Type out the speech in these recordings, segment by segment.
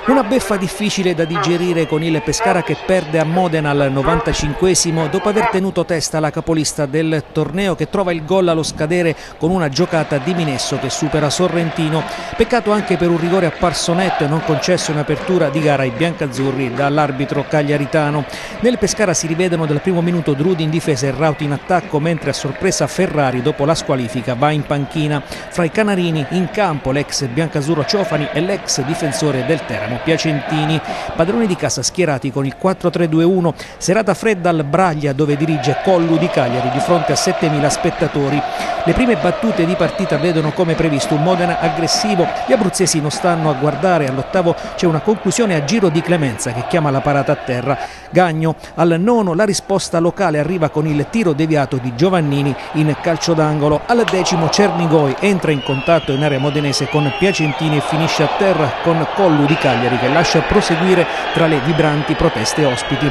Una beffa difficile da digerire con il Pescara che perde a Modena al 95esimo dopo aver tenuto testa alla capolista del torneo, che trova il gol allo scadere con una giocata di Minesso che supera Sorrentino. Peccato anche per un rigore apparso netto e non concesso in apertura di gara ai biancazzurri dall'arbitro cagliaritano. Nel Pescara si rivedono dal primo minuto Drudi in difesa e Rauti in attacco, mentre a sorpresa Ferrari dopo la squalifica va in panchina. Fra i canarini in campo l'ex biancazzurro Ciofani e l'ex difensore del Teramo Piacentini. Padroni di casa schierati con il 4-3-2-1, serata fredda al Braglia dove dirige Collu di Cagliari di fronte a 7.000 spettatori. Le prime battute di partita vedono come previsto un Modena aggressivo, gli abruzzesi non stanno a guardare, all'ottavo c'è una conclusione a giro di Clemenza che chiama la parata a terra. Gagno, al nono la risposta locale arriva con il tiro deviato di Giovannini in calcio d'angolo, al decimo Cernigoi entra in contatto in area modenese con Piacentini e finisce a terra con Collu di Cagliari che lascia proseguire tra le vibranti proteste ospiti.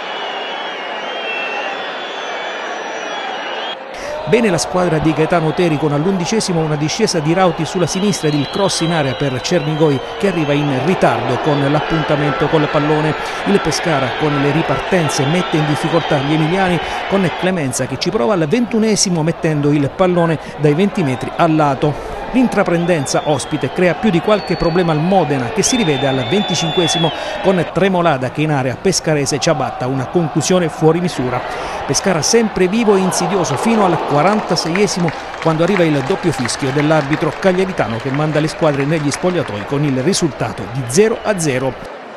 Bene la squadra di Gaetano Oteri con all'11esimo una discesa di Rauti sulla sinistra ed il cross in area per Cernigoi che arriva in ritardo con l'appuntamento col pallone. Il Pescara con le ripartenze mette in difficoltà gli emiliani con Clemenza che ci prova al 21esimo mettendo il pallone dai 20 metri al lato. L'intraprendenza ospite crea più di qualche problema al Modena che si rivede al 25esimo con Tremolada che in area pescarese ciabatta una conclusione fuori misura. Pescara sempre vivo e insidioso fino al 46esimo quando arriva il doppio fischio dell'arbitro cagliaritano che manda le squadre negli spogliatoi con il risultato di 0-0.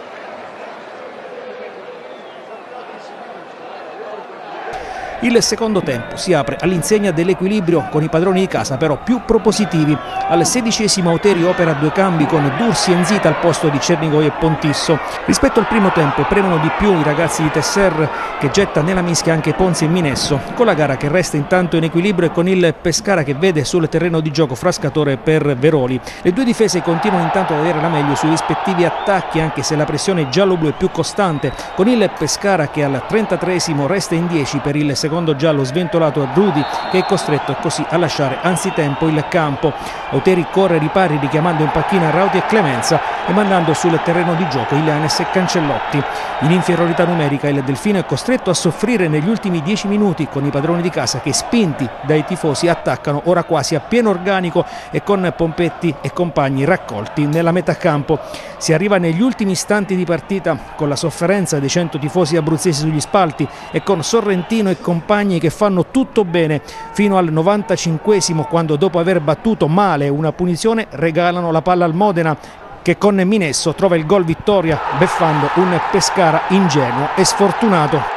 Il secondo tempo si apre all'insegna dell'equilibrio con i padroni di casa però più propositivi. Al 16esimo Oteri opera due cambi con Dursi e Nzita al posto di Cernigoi e Pontisso. Rispetto al primo tempo premono di più i ragazzi di Tesser che getta nella mischia anche Ponzi e Minesso, con la gara che resta intanto in equilibrio e con il Pescara che vede sul terreno di gioco Frascatore per Veroli. Le due difese continuano intanto ad avere la meglio sui rispettivi attacchi anche se la pressione giallo-blu è più costante, con il Pescara che al 33esimo resta in 10 per il secondo giallo sventolato a Drudi che è costretto così a lasciare anzitempo il campo. Oteri corre ai ripari richiamando in panchina Rauti e Clemenza e mandando sul terreno di gioco Ilanes e Cancellotti. In inferiorità numerica il Delfino è costretto a soffrire negli ultimi 10 minuti con i padroni di casa che spinti dai tifosi attaccano ora quasi a pieno organico e con Pompetti e compagni raccolti nella metà campo. Si arriva negli ultimi istanti di partita con la sofferenza dei 100 tifosi abruzzesi sugli spalti e con Sorrentino e compagni che fanno tutto bene fino al 95esimo quando dopo aver battuto male una punizione regalano la palla al Modena che con Minesso trova il gol vittoria beffando un Pescara ingenuo e sfortunato.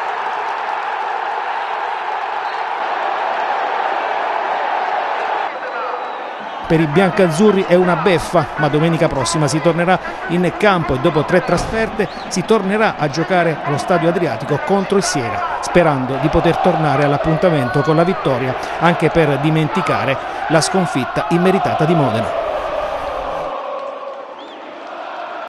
Per i biancazzurri è una beffa, ma domenica prossima si tornerà in campo e dopo 3 trasferte si tornerà a giocare allo Stadio Adriatico contro il Siena, sperando di poter tornare all'appuntamento con la vittoria, anche per dimenticare la sconfitta immeritata di Modena.